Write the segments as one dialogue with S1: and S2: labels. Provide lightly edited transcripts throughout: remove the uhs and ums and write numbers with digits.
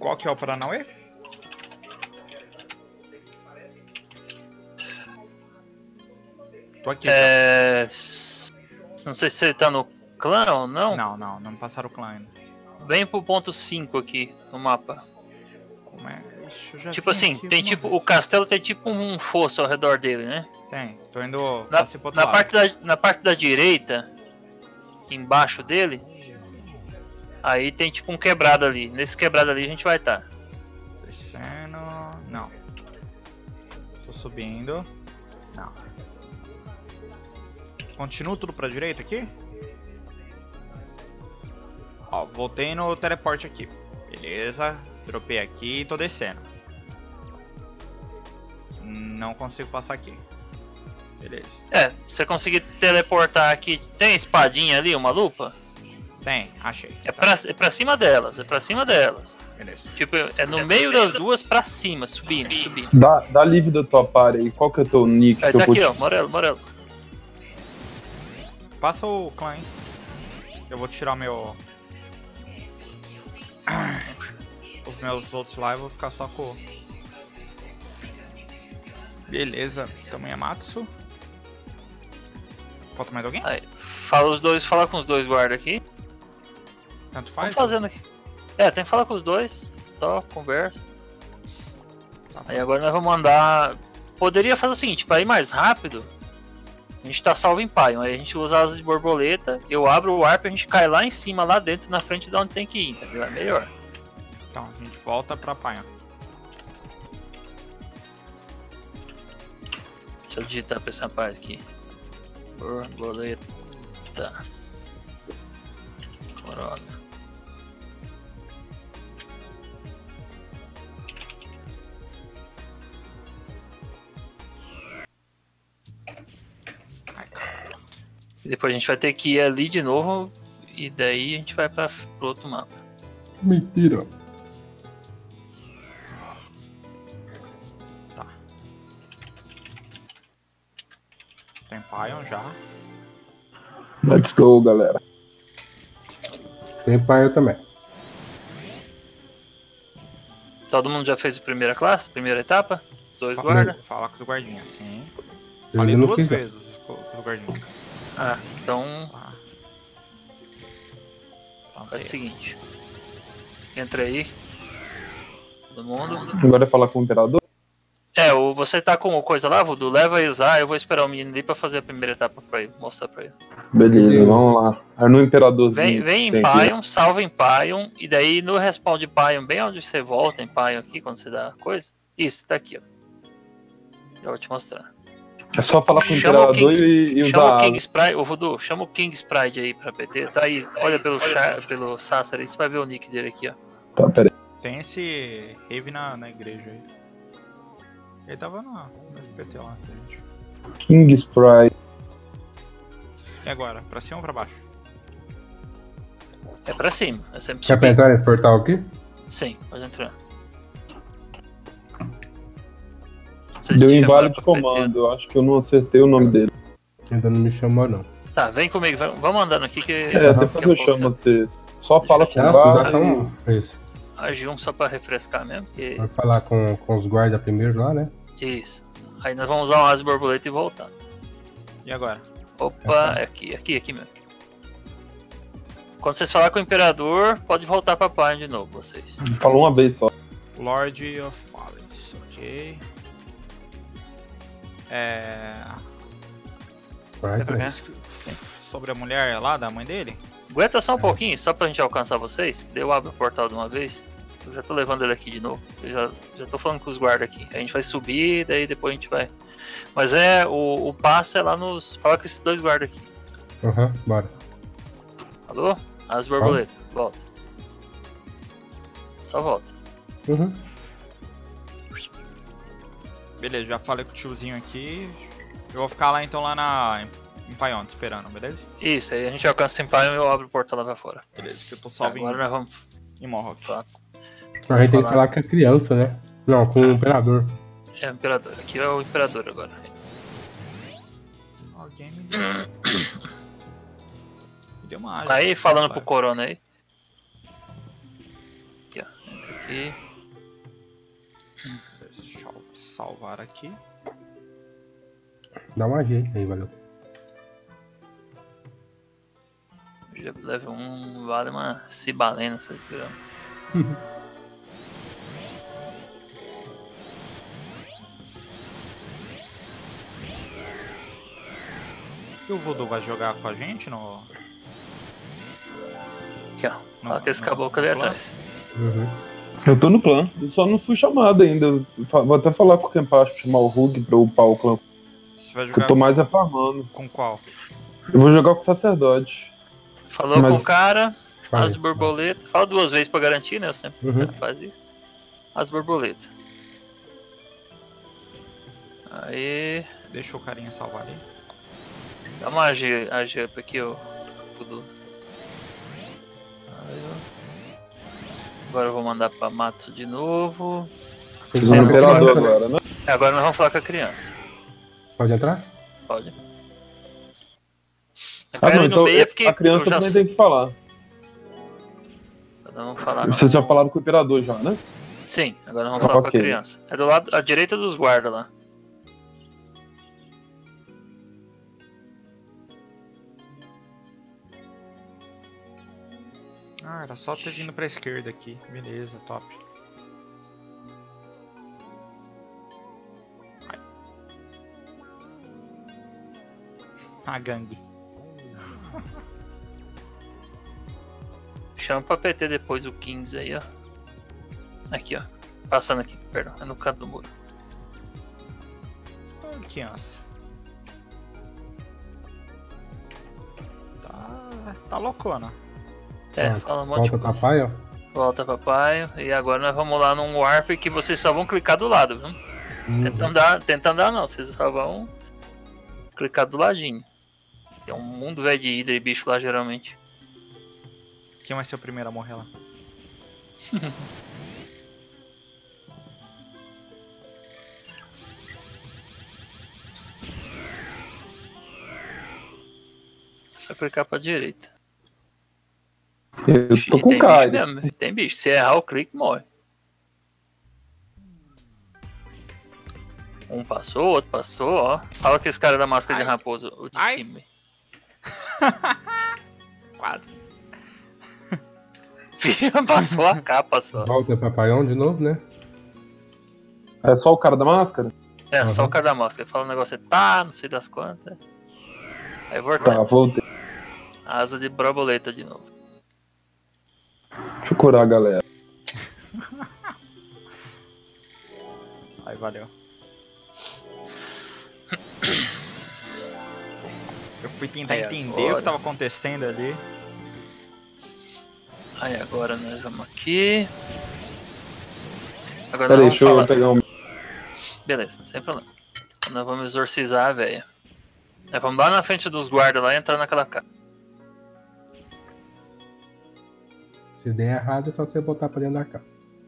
S1: Qual que é o Paranauê? Tô aqui.
S2: Não sei se você tá no clã ou não.
S1: Não me passaram o clã ainda.
S2: Vem pro ponto 5 aqui no mapa.
S1: Como é? Ixi, eu já
S2: Tipo assim, tem tipo. O castelo tem tipo um fosso ao redor dele, né?
S1: Sim, tô indo. Passei pro outro lado.
S2: Na parte da direita, embaixo dele, aí tem tipo um quebrado ali. Nesse quebrado ali a gente vai estar.
S1: Descendo. Não. Tô subindo. Não. Continuo tudo pra direita aqui? Ó, voltei no teleporte aqui. Beleza. Dropei aqui e tô descendo. Não consigo passar aqui. Beleza.
S2: Você conseguir teleportar aqui. Tem espadinha ali, uma lupa?
S1: Tem, achei.
S2: É pra cima delas,
S1: Beleza.
S2: Tipo, é no meio das duas pra cima, subindo.
S3: Dá livre da tua party aí. Qual que é o teu nick?
S2: Tá aqui, ó, Morelo.
S1: Passa o clã, hein? Eu vou tirar meu... os meus outros lá e vou ficar só com... Beleza, também é Matsu. Falta mais alguém?
S2: Aí, fala com os dois guardas aqui.
S1: Tanto faz?
S2: Vamos fazendo aqui. Tem que falar com os dois. Só conversa. Aí agora nós vamos andar. Poderia fazer o seguinte, para ir mais rápido. A gente tá salvo em Paion. Aí a gente usa asas de borboleta. Eu abro o warp e a gente cai lá em cima, lá dentro, na frente de onde tem que ir, entendeu? É melhor.
S1: Então, a gente volta pra Paion.
S2: Deixa eu digitar pra essa parte aqui. Borboleta. Corona. E depois a gente vai ter que ir ali de novo. E daí a gente vai pro outro mapa.
S3: Mentira.
S1: Tá. Tem Paion já.
S3: Let's go, galera. Tem pai eu também.
S2: Todo mundo já fez a primeira classe? Primeira etapa? Os dois guardas?
S1: Fala com os guardinhas, sim.
S3: Eu
S1: Falei
S3: não
S1: duas
S3: fiz,
S1: vezes com os guardinhas.
S2: Então
S1: Tá.
S2: faz o seguinte. Entra aí. Todo mundo.
S3: Agora é falar com o imperador?
S2: Você tá com coisa lá, Voodoo? Leva a Isar, eu vou esperar o menino ali pra fazer a primeira etapa pra ele, mostrar pra ele.
S3: Beleza, vamos lá. É no imperadorzinho.
S2: Vem em Paion, salva em Paion, e daí no respawn de Paion, bem onde você volta em Paion aqui, quando você dá coisa. Isso, tá aqui, ó. Já vou te mostrar.
S3: É só falar com o imperador e usar
S2: chama o
S3: asa.
S2: King Sprite, ô Voodoo, chama o King Sprite aí pra PT. Tá aí, olha pelo Sassar aí, você vai ver o nick dele aqui, ó.
S3: Tá, pera aí.
S1: Tem esse Rave na igreja aí. Ele tava no SPT lá, gente.
S3: King Sprite.
S1: E agora? Pra cima ou pra baixo?
S2: É pra cima, é sempre
S3: Quer
S2: subir.
S3: entrar nesse portal aqui?
S2: Sim, pode entrar.
S3: Deu inválido de comando, eu acho que eu não acertei o nome dele. Ainda não me chamou, não.
S2: Tá, vem comigo, vamos andando aqui que...
S3: Depois eu chamo você. Só fala com o guarda
S4: Isso.
S2: Agi1 só pra refrescar mesmo. Que...
S4: Vai falar com os guardas primeiro lá, né?
S2: Isso. Aí nós vamos usar um asa de borboleta e voltar.
S1: E agora?
S2: Opa, é aqui mesmo. Quando vocês falar com o Imperador, pode voltar pra Paion de novo, vocês.
S3: Falou uma vez só.
S1: Lord of Palace, ok. Sobre a mulher lá, da mãe dele?
S2: Aguenta só um pouquinho, só pra gente alcançar vocês. Que daí eu abro o portal de uma vez. Eu já tô levando ele aqui de novo. Eu já tô falando com os guardas aqui. A gente vai subir, daí depois a gente vai. Mas o passo é lá nos. Fala com esses dois guardas aqui.
S4: Bora.
S2: Alô? As borboletas, volta. Só volta.
S1: Beleza, já falei com o tiozinho aqui. Eu vou ficar lá então lá em Paion, esperando, beleza?
S2: Isso, aí a gente alcança em Paion e eu abro o portal lá pra fora.
S1: Beleza, que eu tô salvo
S2: agora nós vamos
S1: em Morrock.
S4: A gente tem que falar com a criança, né? Não, com o imperador.
S2: É o imperador, aqui é o imperador agora.
S1: Alguém me deu uma área.
S2: Aí falando pro Corona aí. Aqui, ó. Entra aqui.
S1: Deixa eu salvar aqui.
S4: Dá uma G aí, valeu.
S2: Já level 1 vale uma cibalena, essa desgrama.
S1: E o Voodoo vai jogar com a gente no...
S2: Aqui, ó. Olha aquele caboclo ali atrás.
S4: Uhum.
S3: Eu tô no clã, eu só não fui chamado ainda. Vou até falar com o Kenpachi pra chamar o Rug pra upar o clã.
S1: Você vai
S3: Que
S1: jogar
S3: eu tô mais farmando.
S1: com qual?
S3: Eu vou jogar com o sacerdote.
S2: Falou
S3: Mas-
S2: com o cara,
S4: Vai.
S2: as borboletas. Fala 2 vezes pra garantir, né? Eu sempre
S4: Uhum.
S2: faz isso. As borboletas. Aí.
S1: Deixa o carinha salvar ali.
S2: Dá uma AG up aqui, ó. Tudo. Aí, ó. Agora eu vou mandar pra Matsu de novo.
S3: Vocês vão no Imperador agora, né?
S2: Agora nós vamos falar com a criança.
S4: Pode entrar?
S2: Pode. Eu
S3: Ah,
S2: quero
S3: não,
S2: ir no
S3: então
S2: meio porque
S3: a criança
S2: eu já...
S3: também tem que falar.
S2: Nós vamos falar.
S3: Vocês já falaram com o Imperador já, né?
S2: Sim, agora nós vamos falar com a
S3: Ok.
S2: criança. É do lado, à direita dos guardas lá.
S1: Ah, era só ter vindo pra esquerda aqui. Beleza, top. Vai. A gangue.
S2: Chama pra PT depois o 15 aí, ó. Aqui, ó. Passando aqui, perdão. É no canto do muro.
S1: Ah, criança. Tá loucona.
S2: É,
S4: Ah,
S2: fala um monte de
S4: Volta
S2: coisa.
S4: papai, ó.
S2: Volta papai. E agora nós vamos lá num warp que vocês só vão clicar do lado, viu? Tenta andar não, vocês só vão clicar do ladinho. Tem um mundo velho de hidra e bicho lá geralmente.
S1: Quem vai ser o primeiro a morrer lá?
S2: Só clicar pra direita.
S3: Eu tô
S2: E
S3: com
S2: tem
S3: cara.
S2: bicho mesmo, tem bicho. Se errar o clique, morre. Um passou, outro passou, ó. Fala que esse cara da máscara de
S1: Ai.
S2: raposa, o de
S1: Ai.
S2: cima.
S1: Quase.
S2: Passou a capa só.
S4: Volta papaião de novo, né?
S3: É só o cara da máscara?
S2: É, só
S4: Uhum.
S2: o cara da máscara. Fala um negócio, tá, não sei das quantas. Aí
S3: Tá,
S2: voltando.
S3: voltei.
S2: Asa de borboleta de novo.
S3: Deixa eu curar a galera.
S1: Aí, valeu. Eu fui tentar
S2: Aí,
S1: entender
S2: agora.
S1: o que tava acontecendo ali.
S2: Aí agora nós vamos aqui. Agora
S3: Pera aí,
S2: nós
S3: deixa
S2: vamos
S3: eu
S2: falar.
S3: pegar um.
S2: Beleza, sem problema. Nós vamos exorcizar a véia. Nós vamos lá na frente dos guardas lá e entrar naquela casa.
S4: Se der errado, é só você botar pra dentro da casa.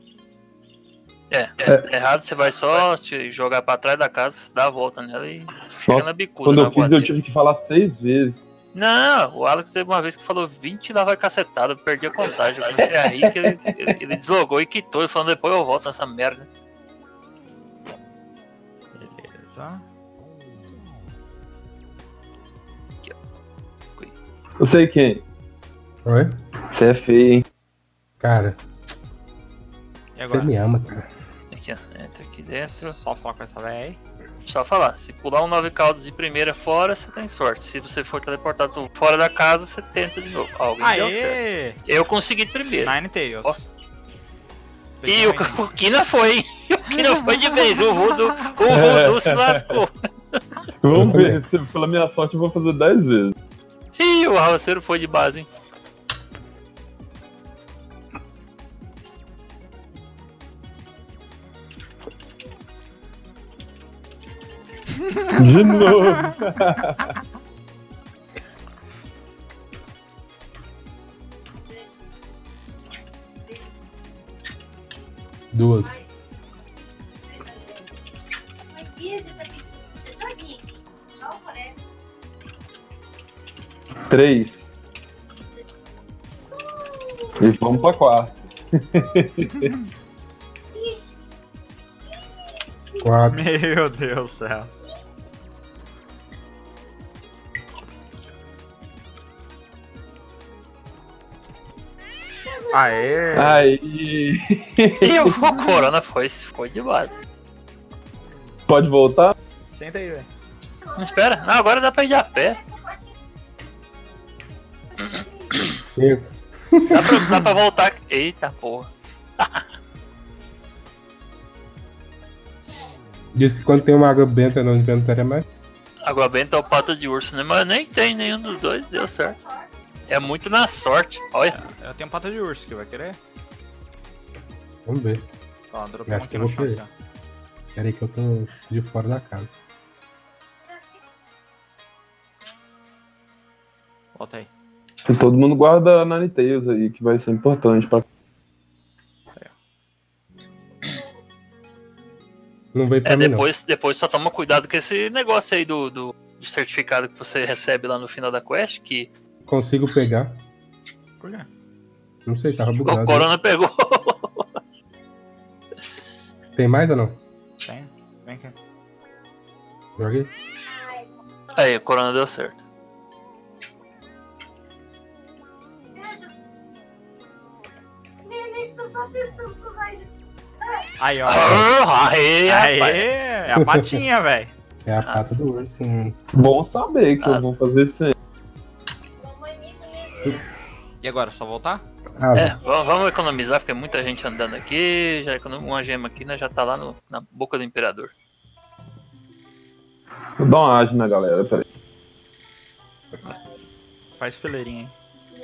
S2: Errado, você vai só te jogar pra trás da casa, dá a volta nela e chega
S3: Nossa,
S2: na bicuda.
S3: Quando
S2: na
S3: eu fiz, eu
S2: voadeira.
S3: tive que falar 6 vezes.
S2: Não, o Alex teve uma vez que falou 20 lá vai cacetada, eu perdi a contagem. Eu comecei a rir que ele deslogou e quitou. Ele falou, depois eu volto nessa merda.
S1: Beleza.
S3: Eu sei quem.
S4: Oi?
S3: Você é feio, hein?
S4: Cara,
S1: E
S4: você
S1: agora?
S4: me ama, cara.
S2: Aqui, ó, entra aqui dentro.
S1: Só falar com essa véia aí.
S2: Só falar, se pular um 9 caudas de primeira fora, você tem sorte. Se você for teleportado fora da casa, você tenta de novo. Alguém deu certo.
S1: Aê!
S2: Eu consegui de primeira.
S1: Nine Tails.
S2: Ó.
S1: Peguei
S2: E
S1: um item.
S2: o Kina foi, hein? O Kina foi de vez. O Voodoo se lascou.
S3: Vamos ver. Pela minha sorte, eu vou fazer 10 vezes.
S2: Ih, o Raulceiro foi de base, hein?
S3: De novo.
S4: Duas.
S3: Três. E vamos pra 4.
S4: Quatro.
S1: Meu Deus do céu. Aê!
S3: Aí.
S2: E o Corona foi demais.
S3: Pode voltar?
S1: Senta aí, velho.
S2: Não espera. Não, agora dá pra ir a pé.
S4: Cinco.
S2: Dá pra voltar. Eita porra.
S4: Diz que quando tem uma água benta no inventário é mais.
S2: Água benta é o pata de urso, né? Mas nem tem nenhum dos dois, deu certo. É muito na sorte. Olha.
S1: Eu tenho pata de urso aqui, vai querer?
S4: Vamos ver.
S1: Ó, dropou
S4: Acho
S1: aqui
S4: que
S1: no
S4: eu vou
S1: chão
S4: querer.
S1: já.
S4: Pera aí que eu tô de fora da casa.
S1: Volta aí.
S3: E todo mundo guarda Ninetales aí, que vai ser importante pra.
S4: Não veio pra mim
S2: Depois só toma cuidado com esse negócio aí do certificado que você recebe lá no final da quest, que
S4: não. Consigo pegar.
S1: Por quê?
S4: Não sei, tava bugado.
S2: o Corona pegou.
S4: Tem mais ou não?
S1: Tem? Vem aqui.
S4: Joguei?
S2: Aí, o Corona deu certo.
S1: Aí, ó.
S2: Aê,
S1: Aê!
S2: rapaz.
S1: É a patinha, velho.
S4: É a pata do urso.
S3: Bom saber que eu vou fazer isso aí.
S1: E agora, só voltar?
S2: É, vamos economizar, porque é muita gente andando aqui. Já uma gema aqui, né? Já tá lá na boca do imperador.
S3: Vou dar uma ágil na galera, peraí.
S1: Faz fileirinha, hein?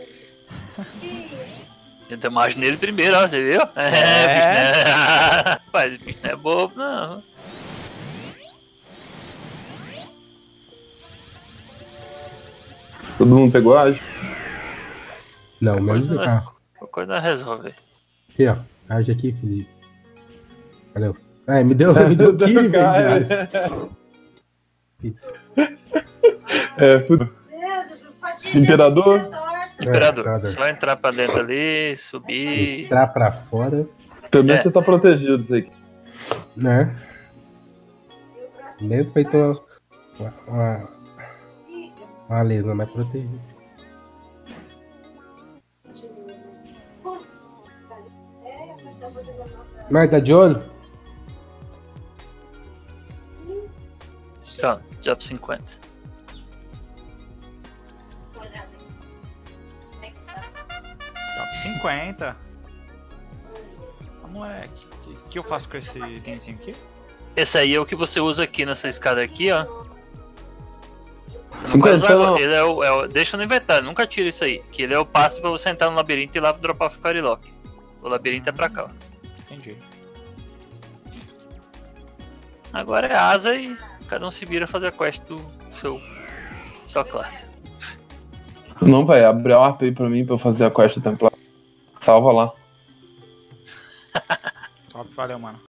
S2: Eu tenho mais nele primeiro, ó, você viu?
S1: É.
S2: Rapaz, o bicho não é bobo, não.
S3: Todo mundo pegou ágil?
S4: Não, menos do carro.
S2: Qualquer coisa resolve.
S4: Aqui, ó. Age aqui, Felipe. Valeu. É, me deu kill, velho.
S3: Imperador?
S2: Imperador, só entrar pra dentro ali, subir.
S4: Entrar pra fora.
S3: Pelo menos você tá protegido disso aqui.
S4: Né? Mesmo feito uma lesão mais protegida. Mas tá de olho?
S2: Tchau, job 50.
S1: Top 50. Ah, moleque. O que eu faço com esse itemzinho aqui?
S2: Esse aí é o que você usa aqui nessa escada aqui, ó. Você não vai usar agora. Ele deixa no inventário, nunca tira isso aí. Que ele é o passe pra você entrar no labirinto e lá dropar o Firelock. O labirinto é pra cá, ó.
S1: Entendi.
S2: Agora é asa e cada um se vira fazer a quest do sua classe.
S3: Não, vai abrir a ARP aí pra mim pra eu fazer a quest templar. Salva lá.
S1: Top, valeu, mano.